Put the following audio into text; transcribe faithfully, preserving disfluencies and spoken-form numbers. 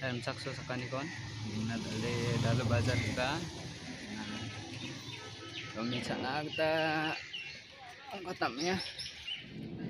ayam sakso sa kanikon. Ingat ali dalo bazar kita. Kami sana kita ang katam ya.